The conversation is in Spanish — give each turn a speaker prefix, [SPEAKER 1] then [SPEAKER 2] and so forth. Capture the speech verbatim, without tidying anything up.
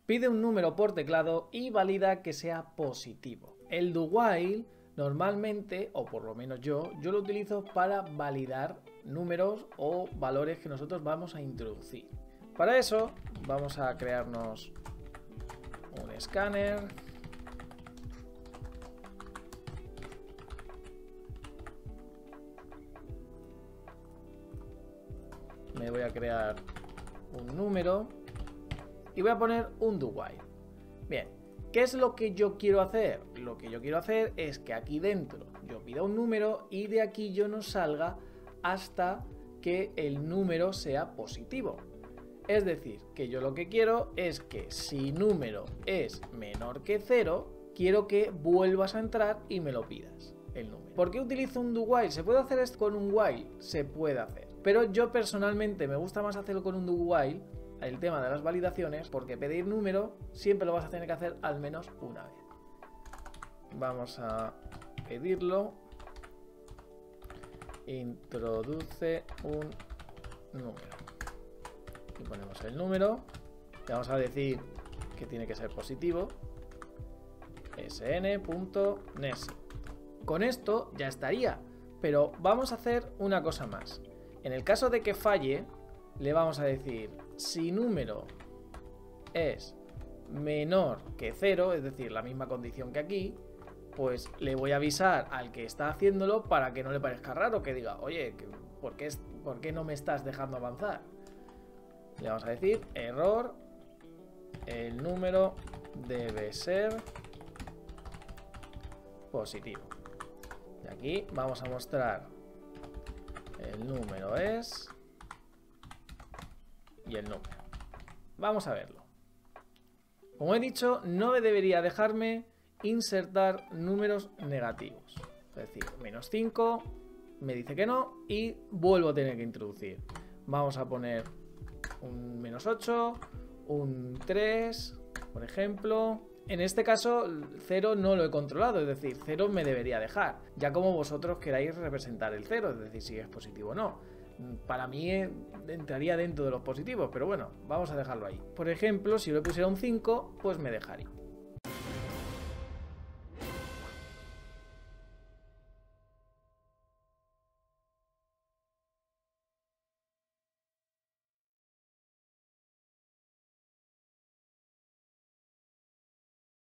[SPEAKER 1] Pide un número por teclado y valida que sea positivo. El do while normalmente, o por lo menos yo, yo lo utilizo para validar números o valores que nosotros vamos a introducir. Para eso vamos a crearnos un escáner. Me voy a crear un número y voy a poner un do while. Bien, ¿qué es lo que yo quiero hacer? Lo que yo quiero hacer es que aquí dentro yo pida un número y de aquí yo no salga hasta que el número sea positivo. Es decir, que yo lo que quiero es que si número es menor que cero, quiero que vuelvas a entrar y me lo pidas el número. ¿Por qué utilizo un do while? ¿Se puede hacer esto con un while? Se puede hacer. Pero yo personalmente me gusta más hacerlo con un do while, el tema de las validaciones, porque pedir número siempre lo vas a tener que hacer al menos una vez. Vamos a pedirlo. Introduce un número. Y ponemos el número. Le vamos a decir que tiene que ser positivo. sn.nest. Con esto ya estaría. Pero vamos a hacer una cosa más. En el caso de que falle, le vamos a decir si número es menor que cero, es decir, la misma condición que aquí, pues le voy a avisar al que está haciéndolo para que no le parezca raro, que diga, oye, ¿por qué, ¿por qué no me estás dejando avanzar? Le vamos a decir error, el número debe ser positivo. Y aquí vamos a mostrar el número es y el número. Vamos a verlo. Como he dicho, no debería dejarme insertar números negativos. Es decir, menos cinco, me dice que no y vuelvo a tener que introducir. Vamos a poner un menos ocho, un tres, por ejemplo. En este caso, cero no lo he controlado, es decir, cero me debería dejar. Ya como vosotros queráis representar el cero, es decir, si es positivo o no. Para mí entraría dentro de los positivos, pero bueno, vamos a dejarlo ahí. Por ejemplo, si le pusiera un cinco, pues me dejaría.